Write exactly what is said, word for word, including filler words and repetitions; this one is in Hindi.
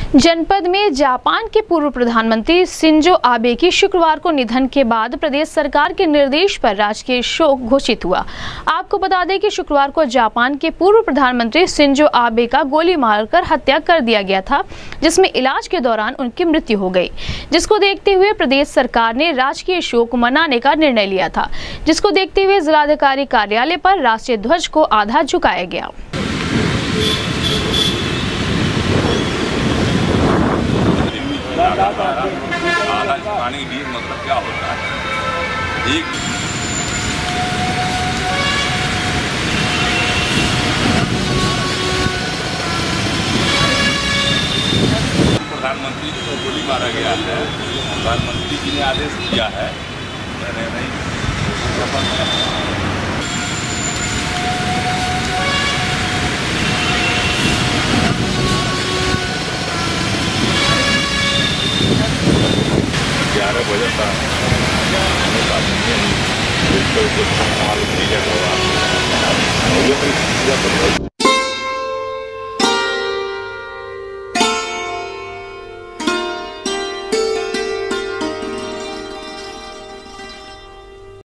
जनपद में जापान के पूर्व प्रधानमंत्री शिंजो आबे की शुक्रवार को निधन के बाद प्रदेश सरकार के निर्देश पर राजकीय शोक घोषित हुआ। आपको बता दें कि शुक्रवार को जापान के पूर्व प्रधानमंत्री शिंजो आबे का गोली मारकर हत्या कर दिया गया था, जिसमें इलाज के दौरान उनकी मृत्यु हो गई, जिसको देखते हुए प्रदेश सरकार ने राजकीय शोक मनाने का निर्णय लिया था, जिसको देखते हुए जिलाधिकारी कार्यालय पर राष्ट्रीय ध्वज को आधा झुकाया गया। आधा झुकाने के लिए मतलब क्या होता है? एक प्रधानमंत्री को गोली मारा गया है, प्रधानमंत्री जी ने आदेश दिया है। मैंने नहीं ग्यारह बजे तक बिल्कुल कुछ मालूम नहीं है।